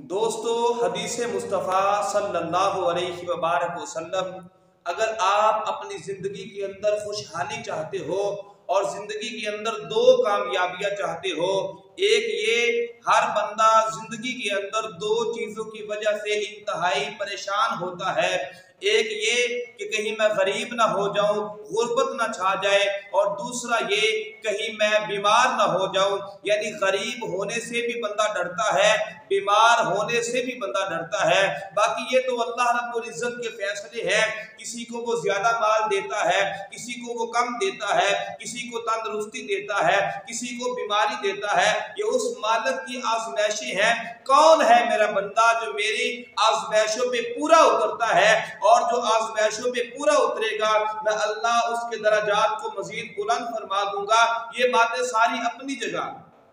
دوستو حدیث مصطفیٰ صلی اللہ علیہ وسلم اگر آپ اپنی زندگی کے اندر خوشحالی چاہتے ہو اور زندگی کے اندر دو کامیابیاں چاہتے ہو، ایک یہ ہر بندہ زندگی کے اندر دو چیزوں کی وجہ سے انتہائی پریشان ہوتا ہے، ایک یہ کہ کہیں میں غریب نہ ہو جاؤں، غربت نہ چھا جائے، اور دوسرا یہ کہیں میں بیمار نہ ہو جاؤں۔ یعنی غریب ہونے سے بھی بندہ ڈرتا ہے، بیمار ہونے سے بھی بندہ ڈرتا ہے۔ باقی یہ تو اللہ رب العزت کے فیصلے ہیں، کسی کو وہ زیادہ مال دیتا ہے، کسی کو وہ کم دیتا ہے، کسی کو تندرستی دیتا ہے، کسی کو بیماری دیتا ہے، یہ اس مالک کی آزمائشیں ہیں۔ کون ہے میرا بندہ جو میری آزمائشوں پہ پورا اترتا ہے، اور جو آزمائشوں پہ پورا اترے گا میں اللہ اس کے درجات کو مزید بلند فرما دوں گا۔ یہ باتیں ساری اپنی جگہ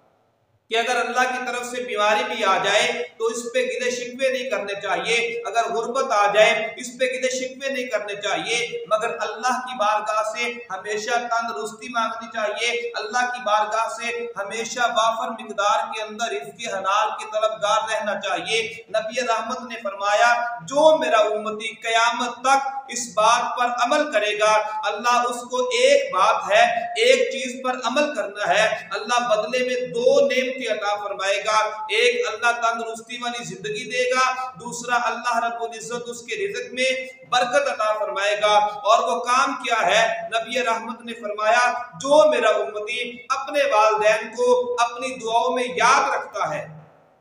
کہ اگر اللہ کی طرف سے بیماری بھی آ جائے تو اس پہ گلے شکوے نہیں کرنے چاہیے، اگر غربت آ جائے اس پہ گلے شکوے نہیں کرنے چاہیے، مگر اللہ کی بارگاہ سے ہمیشہ تندرستی مانگنی چاہیے، اللہ کی بارگاہ سے ہمیشہ وافر مقدار کے اندر رزق حلال کے طلبگار رہنا چاہیے۔ نبی رحمت نے فرمایا جو میرا امتی قیامت تک اس بات پر عمل کرے گا، اللہ اس کو ایک بات ہے، ایک چیز پر عمل کرنا ہے، اللہ بدلے میں دو نعمتیں عطا فرمائے گا۔ ایک اللہ تندرستی والی زندگی دے گا، دوسرا اللہ رب العزت اس کے رزق میں برکت عطا فرمائے گا۔ اور وہ کام کیا ہے؟ نبی رحمت نے فرمایا جو میرا امتی اپنے والدین کو اپنی دعاؤں میں یاد رکھتا ہے،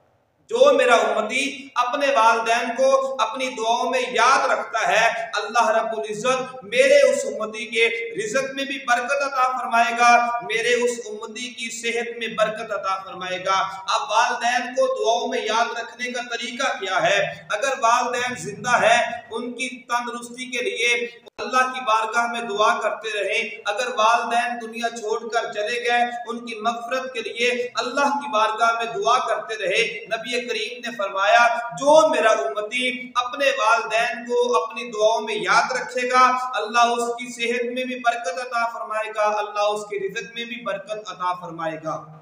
جو میرا امتی اپنے والدین کو اپنی دعاؤں میں یاد رکھتا ہے، اللہ رب العزت میرے اس امتی کے رزق میں بھی برکت عطا فرمائے گا، میرے اس امتی کی صحت میں برکت عطا فرمائے گا۔ اب والدین کو دعاؤں میں یاد رکھنے کا طریقہ کیا ہے؟ اگر والدین زندہ ہیں ان کی تندرستی کے لیے اللہ کی بارگاہ میں دعا کرتے رہیں، اگر والدین دنیا چھوڑ کر چلے گئے ان کی مغفرت کے لیے اللہ کی بارگاہ میں دعا کرتے رہے۔ نبی کریم نے فرمایا جو میرا امتی اپنے والدین کو اپنی دعاؤں میں یاد رکھے گا، اللہ اس کی صحت میں بھی برکت عطا فرمائے گا، اللہ اس کے رزق میں بھی برکت عطا فرمائے گا۔